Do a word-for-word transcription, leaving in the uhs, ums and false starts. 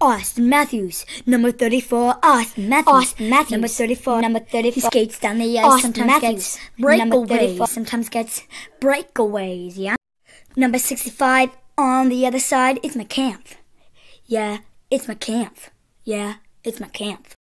Austn Matthews. Number thirty-four, Austn Matthews. Austn Matthews. Number thirty-four, Number thirty-four. He skates down the ice, Austn sometimes Matthews. gets Number breakaways, thirty-four. sometimes gets breakaways, yeah? Number sixty-five, on the other side, it's my camp. Yeah, it's my camp. Yeah, it's my camp.